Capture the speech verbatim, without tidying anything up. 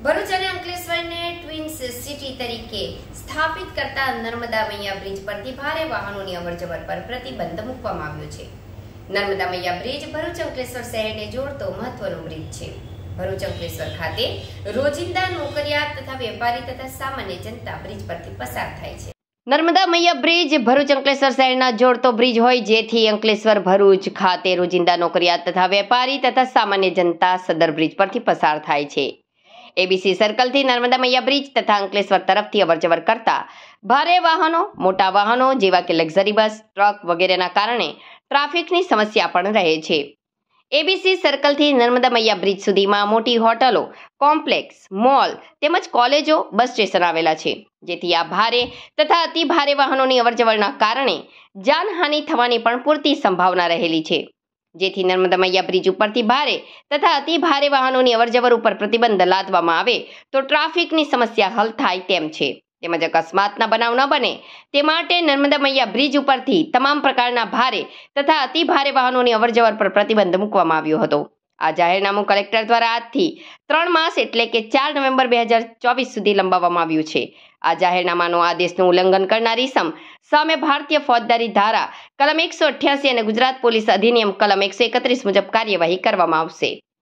ભરૂચ અને અંકલેશ્વરને twins city તરીકે સ્થાપિત કરતા નર્મદા મૈયા બ્રિજ પરથી ભારે વાહનોની અવરજવર પર પ્રતિબંધ મૂકવામાં આવ્યો છે. નર્મદા મૈયા બ્રિજ ભરૂચ અંકલેશ્વર શહેરને જોડતો મહત્વનો બ્રિજ છે. ભરૂચ અંકલેશ્વર ખાતે રોજિંદા નોકરિયાત તથા વેપારી તથા સામાન્ય જનતા બ્રિજ પરથી પસાર થાય છે. નર્મદા મૈયા બ્રિજ ભરૂચ અંકલેશ્વર શહેરના જોડતો બ્રિજ હોય, જેથી અંકલેશ્વર ભરૂચ ખાતે રોજિંદા નોકરિયાત તથા વેપારી તથા સામાન્ય જનતા સદર બ્રિજ પરથી પસાર થાય છે. એબીસી સર્કલથી નર્મદા મૈયા બ્રિજ તથા અંકલેશ્વર તરફથી અવરજવર કરતા ભારે વાહનો, મોટા વાહનો જેવા કે લક્ઝરી બસ, ટ્રક વગેરેના કારણે ટ્રાફિકની સમસ્યા પણ રહે છે. એબીસી સર્કલથી નર્મદા મૈયા બ્રિજ સુધીમાં મોટી હોટલો, કોમ્પ્લેક્સ, મોલ તેમજ કોલેજો, બસ સ્ટેશન આવેલા છે, જેથી આ ભારે તથા અતિ ભારે વાહનોની અવરજવરના કારણે જાનહાનિ થવાની પણ પૂરતી સંભાવના રહેલી છે. જેથી નર્મદા મૈયા બ્રિજ ઉપરથી ભારે તથા અતિ ભારે વાહનોની અવરજવર ઉપર પ્રતિબંધ લાદવામાં આવે તો ટ્રાફિકની સમસ્યા હલ થાય તેમ છે. તેમજ અકસ્માતના બનાવ ન બને તે માટે નર્મદા મૈયા બ્રિજ ઉપરથી તમામ પ્રકારના ભારે તથા અતિ ભારે વાહનોની અવરજવર પર પ્રતિબંધ મૂકવામાં આવ્યો હતો. આ જાહેરનામું કલેક્ટર દ્વારા આજથી ત્રણ માસ એટલે કે ચાર નવેમ્બર બે હજાર ચોવીસ સુધી લંબાવવામાં આવ્યું છે. આ જાહેરનામાનો આદેશનું ઉલ્લંઘન કરનાર ઇસમ સામે ભારતીય ફોજદારી ધારા કલમ એકસો અઠ્યાસી અને ગુજરાત પોલીસ અધિનિયમ કલમ એકસો એકત્રીસ મુજબ કાર્યવાહી કરવામાં આવશે.